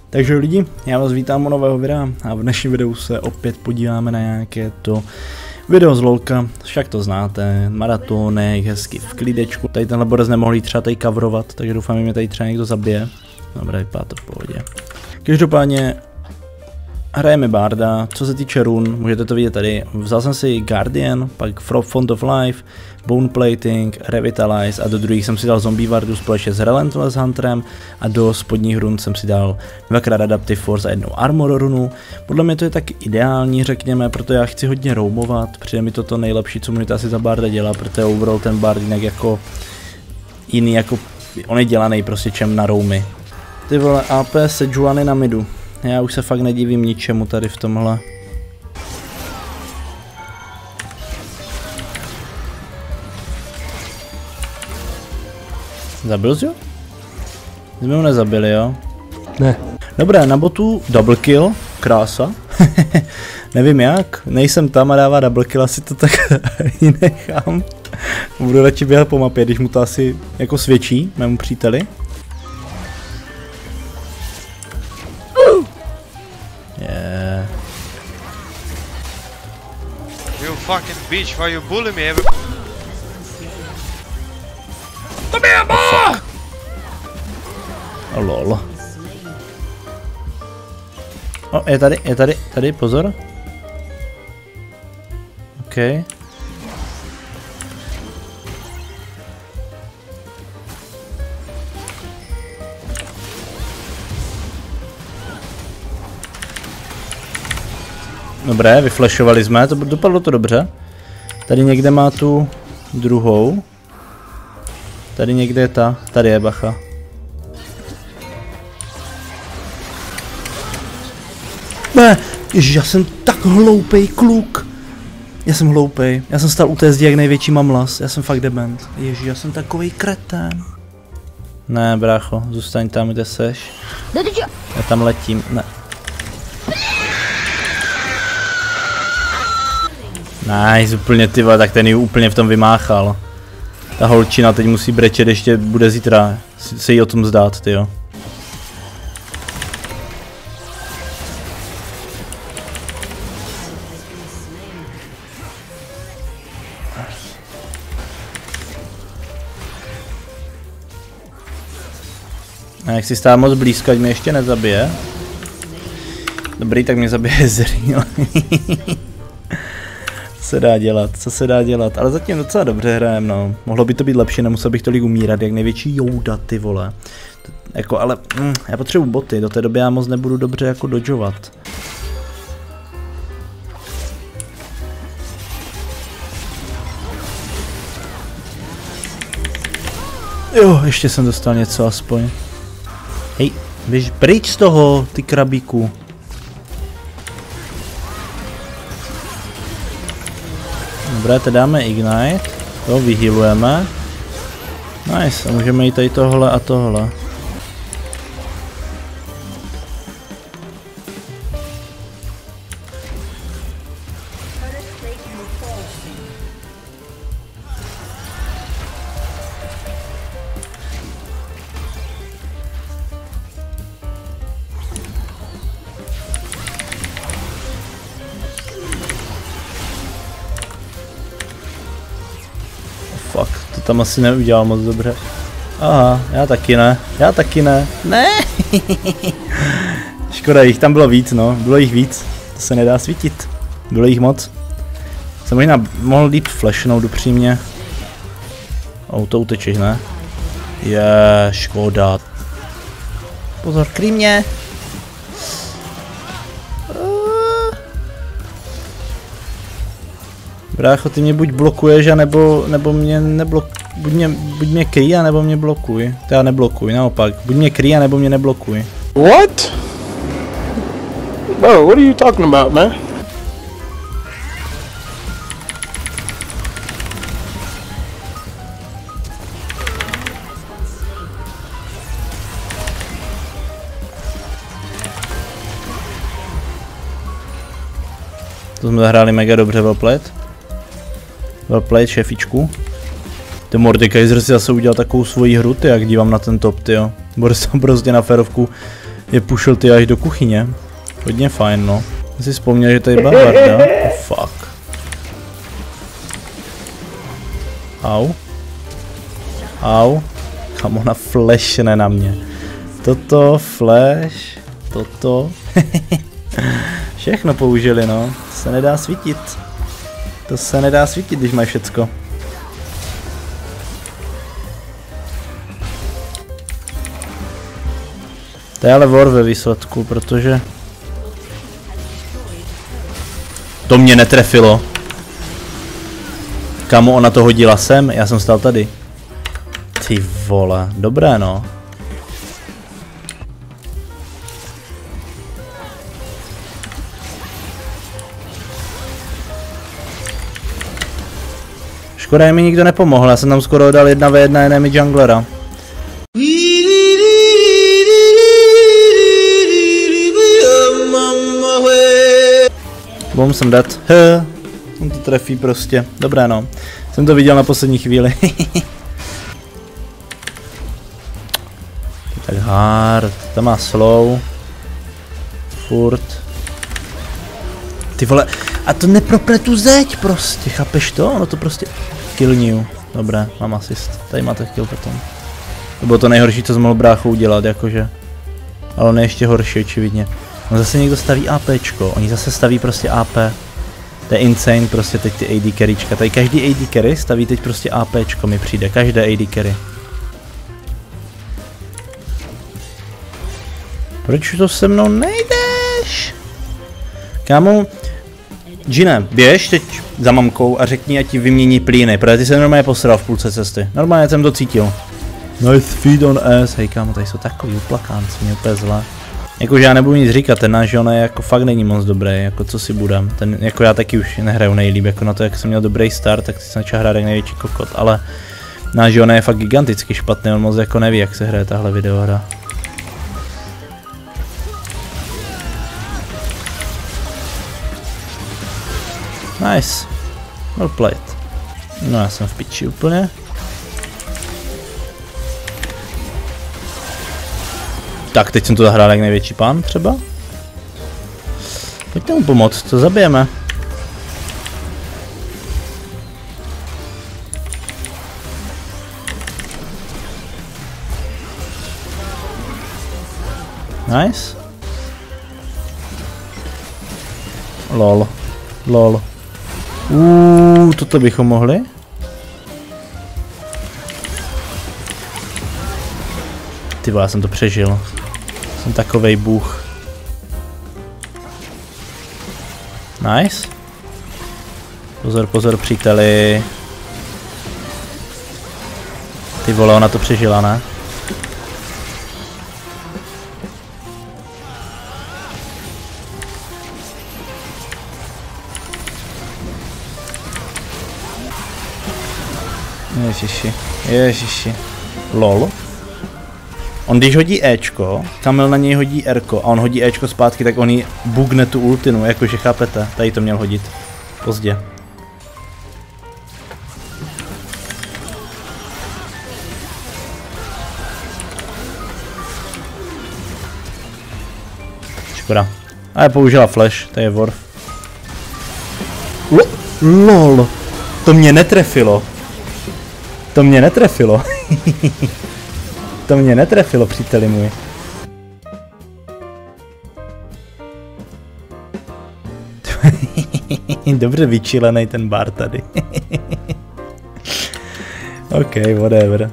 Takže lidi, já vás vítám u nového videa a v dnešním videu se opět podíváme na nějaké to video z LOLka, však to znáte, maratonek, hezky v klídečku. Tady tenhle borec nemohl jít třeba tady coverovat, takže doufám, že mě tady třeba někdo zabije. Dobré, vypadá to v pohodě. Každopádně hrajeme Barda, co se týče run, můžete to vidět tady. Vzal jsem si Guardian, pak Font of Life, Bone Plating, Revitalize a do druhých jsem si dal Zombie Wardu společně s Relentless Hunterem a do spodních run jsem si dal dvakrát Adaptive Force a jednou Armor runu. Podle mě to je tak ideální, řekněme, protože já chci hodně roamovat, přijde mi to nejlepší, co můžete asi za Barda dělat, protože overall ten Bard jinak jako jiný, jako on je dělaný prostě čem na roamy. Ty vole, AP Sejuani na midu. Já už se fakt nedivím ničemu tady v tomhle. Zabil jsi ho? Jsme ho nezabili, jo? Ne. Dobré, na botu double kill, krása. Nevím jak, nejsem tam a dává double kill, asi to tak i nechám. Budu radši běhat po mapě, když mu to asi jako svědčí, mému příteli. Yeah. You fucking bitch, why you bully me every... Oh lol. O, je tady, pozor. OK. Dobré, vyflashovali jsme, dopadlo to dobře. Tady někde má tu druhou. Tady někde je ta, tady je bacha. Ne, ježiš, já jsem tak hloupej kluk. Já jsem hloupej, já jsem stál u té zdi jak největší mamlas, já jsem fakt dement. Ježiš, já jsem takovej kretén. Ne, brácho, zůstaň tam, kde seš. Já tam letím, ne. Nice, úplně ty vole, tak ten ji úplně v tom vymáchal. Ta holčina teď musí brečet, ještě bude zítra se jí o tom zdát, tyjo. A jak si stál moc blízko, ať mě ještě nezabije. Dobrý, tak mě zabije Ezreal. Co se dá dělat, ale zatím docela dobře hrajem, no. Mohlo by to být lepší, nemusel bych tolik umírat, jak největší Jouda, ty vole. Jako, ale, já potřebuji boty, do té doby já moc nebudu dobře jako dodžovat. Jo, ještě jsem dostal něco aspoň. Hej, běž pryč z toho, ty krabíku. Dobré, teď dáme Ignite, to vyhealujeme. Nice, a můžeme jít tady tohle a tohle. Fuck, to tam asi neudělal moc dobře. Aha, já taky ne. Ne! Škoda, jich tam bylo víc, no, bylo jich víc. To se nedá svítit. Bylo jich moc. Jsem možná mohl líp flashnout upřímně. To utečeš, ne? Škoda. Pozor, kryj mě! Brácho, ty mě buď blokuješ, nebo mě buď mě kryj, nebo mě blokuj. Já neblokuj, naopak. Buď mě kryj, nebo mě neblokuj. What? Bro, what are you talking about, man? To jsme zahráli mega dobře wellplayed. Wellplayed, šefičku. Ten Mordekaiser si zase udělal takovou svoji hru, ty, jak dívám na ten top, tyjo. Boris tam prostě na férovku Je pušil ty až do kuchyně. Hodně fajn, no. Já si vzpomněl, že tady byla Varda. Oh, fuck. Au. Au. Kam ona flashne na mě. Toto, flash. Toto. Všechno použili, no. To se nedá svítit. To se nedá svítit, když mají všecko. To je ale war ve výsledku, protože... To mě netrefilo. Kamu ona to hodila sem, já jsem stál tady. Ty vole, dobré no. Škoda, že mi nikdo nepomohl, já jsem tam skoro dal 1v1 enemy junglera. Bum, jsem dead. On to trefí prostě. Dobré no. Jsem to viděl na poslední chvíli. Tak hard. Tam má slow. Furt. Ty vole. A to nepropne tu zeď prostě. Chápeš to? No to prostě... Kill new. Dobré, mám asist. Tady máte kill potom. To bylo to nejhorší, co jsem mohl bráchou udělat, jakože. Ale on je ještě horší, očividně. No zase někdo staví APčko, oni zase staví prostě AP. To je insane prostě teď ty AD carryčka. Tady každý AD carry staví teď prostě APčko mi přijde, každé AD carry. Proč to se mnou nejdeš? Kámo, Gine, běž teď za mamkou a řekni, ať ti vymění plíny, protože ty se normálně posral v půlce cesty. Normálně jsem to cítil. Nice feed on ass, hej kámo, tady jsou takový uplakánci, mě úplně zle. Jakože já nebudu nic říkat, ten náš on je jako fakt není moc dobrý, jako co si budem. Ten, jako já taky už nehraju nejlíp, jako na to, jak jsem měl dobrý start, tak jsem začal hrát jak největší kokot, ale náš on je fakt giganticky špatný, on moc jako neví, jak se hraje tahle videohra. Nice. Well played. No já jsem v piči úplně. Tak, teď jsem to zahrál jak největší pán třeba. Pojďte mu pomoct, co zabijeme. Nice. Lol. Lol. Toto bychom mohli. Ty vole, já jsem to přežil. Jsem takovej bůh. Nice. Pozor, pozor, příteli. Ty vole, ona to přežila, ne? Ježiši, ježiši. Lol. On když hodí Ečko, Kamil na něj hodí Rko a on hodí Ečko zpátky, tak on jí bugne tu ultinu, jakože chápete. Tady to měl hodit. Pozdě. Škoda. A je použila flash, to je Worf. LOL. To mě netrefilo. To mě netrefilo. To mě netrefilo, příteli můj. Dobře vyčilenej ten bar tady. OK, whatever.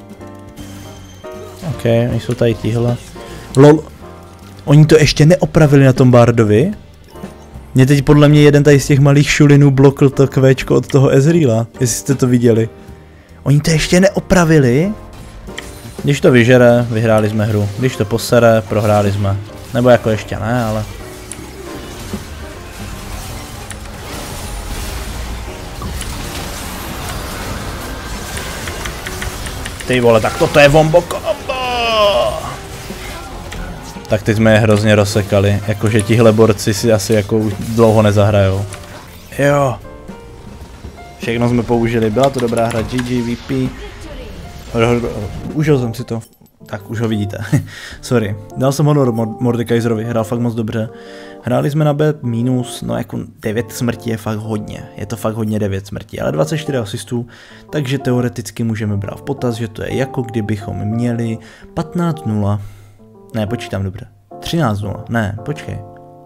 OK, oni jsou tady tihle. LOL. Oni to ještě neopravili na tom bardovi. Mě teď podle mě jeden tady z těch malých šulinů blokl to kvéčko od toho Ezreala, jestli jste to viděli. Oni to ještě neopravili. Když to vyžere, vyhráli jsme hru. Když to posere, prohráli jsme. Nebo jako ještě ne, ale... Ty vole, tak toto je wombo combo! Tak teď jsme je hrozně rozsekali. Jakože tihle borci si asi jako už dlouho nezahrajou. Jo. Všechno jsme použili, byla to dobrá hra, GG, VP. Užil jsem si to. Tak, už ho vidíte. Sorry. Dal jsem honor Mordekaiserovi, hrál fakt moc dobře. Hráli jsme na B minus, no jako 9 smrtí je fakt hodně. Je to fakt hodně 9 smrtí, ale 24 asistů, takže teoreticky můžeme brát v potaz, že to je jako kdybychom měli 15-0. Ne, počítám dobře. 13-0. Ne, počkej.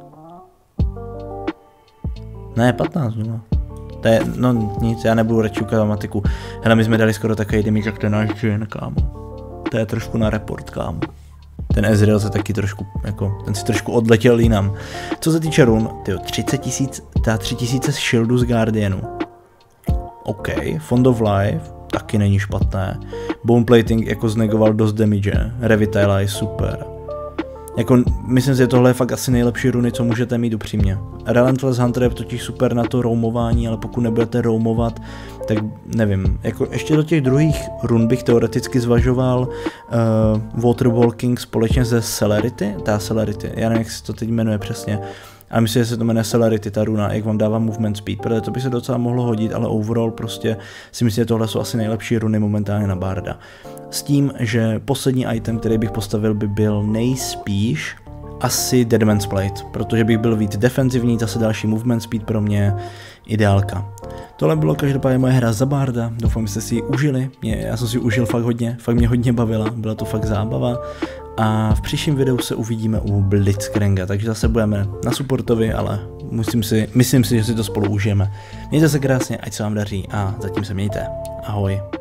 Ne, 15-0. To je, no nic, já nebudu radši ukázat matiku. Hele, my jsme dali skoro takový damage, jak ten náš Jin, kámo. To je trošku na report, kámo. Ten Ezreal se taky trošku, jako, ten si trošku odletěl jinam. Co se týče run, tyjo, 30 000, ta 3000 shieldu z Guardianu. OK, Fond of Life, taky není špatné. Bone Plating jako znegoval dost damage, Revitalize, super. Jako, myslím si, že tohle je fakt asi nejlepší runy, co můžete mít upřímně. Relentless Hunter je totiž super na to roamování, ale pokud nebudete roamovat, tak nevím. Jako ještě do těch druhých run bych teoreticky zvažoval Waterwalking společně se Celerity, já nevím, jak se to teď jmenuje přesně. A myslím, že se to jmenuje Celerity, ta runa, jak vám dává movement speed, protože to by se docela mohlo hodit, ale overall prostě si myslím, že tohle jsou asi nejlepší runy momentálně na Barda. S tím, že poslední item, který bych postavil, by byl nejspíš asi Deadman's Plate, protože bych byl víc defenzivní, zase další movement speed pro mě ideálka. Tohle bylo každopádně moje hra za Barda, doufám, že jste si ji užili, já jsem si ji užil fakt hodně, fakt mě hodně bavila, byla to fakt zábava. A v příštím videu se uvidíme u Blitzcranga, takže zase budeme na supportovi, ale myslím si, že si to spolu užijeme. Mějte se krásně, ať se vám daří a zatím se mějte. Ahoj.